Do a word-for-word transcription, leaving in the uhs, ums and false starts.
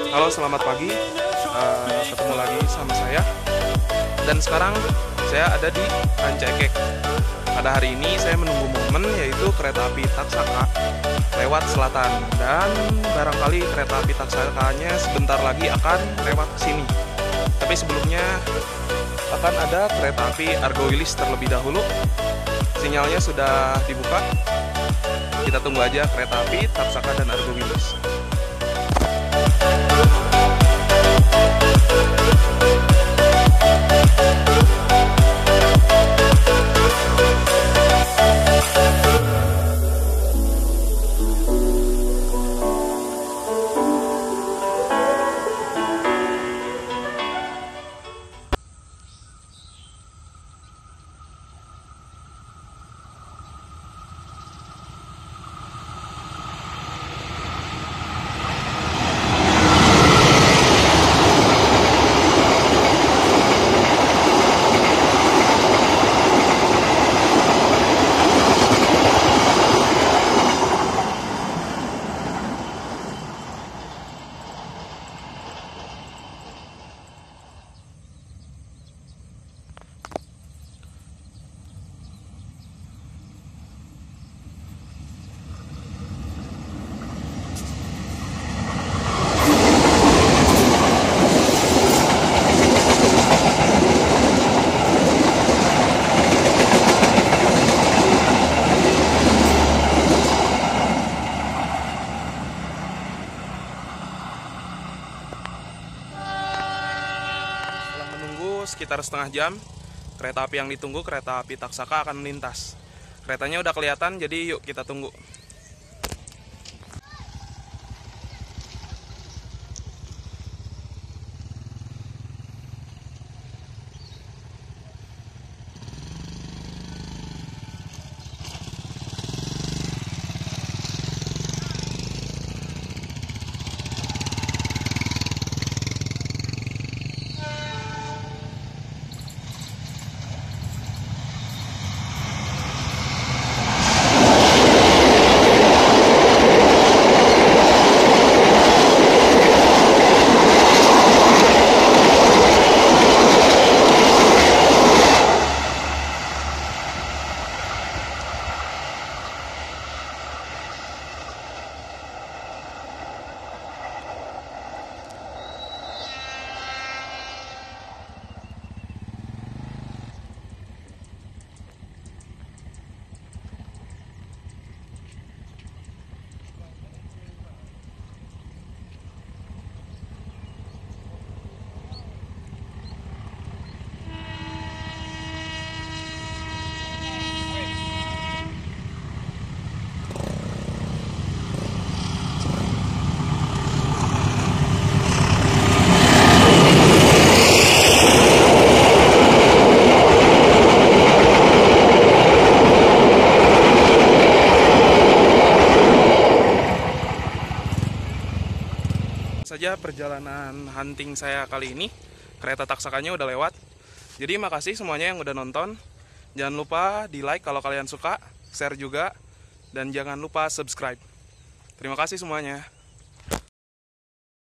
Halo, selamat pagi. Uh, ketemu lagi sama saya. Dan sekarang saya ada di Rancaikek. Pada hari ini saya menunggu momen yaitu kereta api Taksaka lewat selatan. Dan barangkali kereta api Taksakanya sebentar lagi akan lewat sini. Tapi sebelumnya akan ada kereta api Argo Wilis terlebih dahulu. Sinyalnya sudah dibuka. Kita tunggu aja kereta api Taksaka dan Argo Wilis. Sekitar setengah jam, kereta api yang ditunggu, kereta api Taksaka akan melintas. Keretanya udah kelihatan, jadi yuk kita tunggu. Saja perjalanan hunting saya kali ini. Kereta Taksakanya udah lewat. Jadi makasih semuanya yang udah nonton. Jangan lupa di like kalau kalian suka, share juga, dan jangan lupa subscribe. Terima kasih semuanya.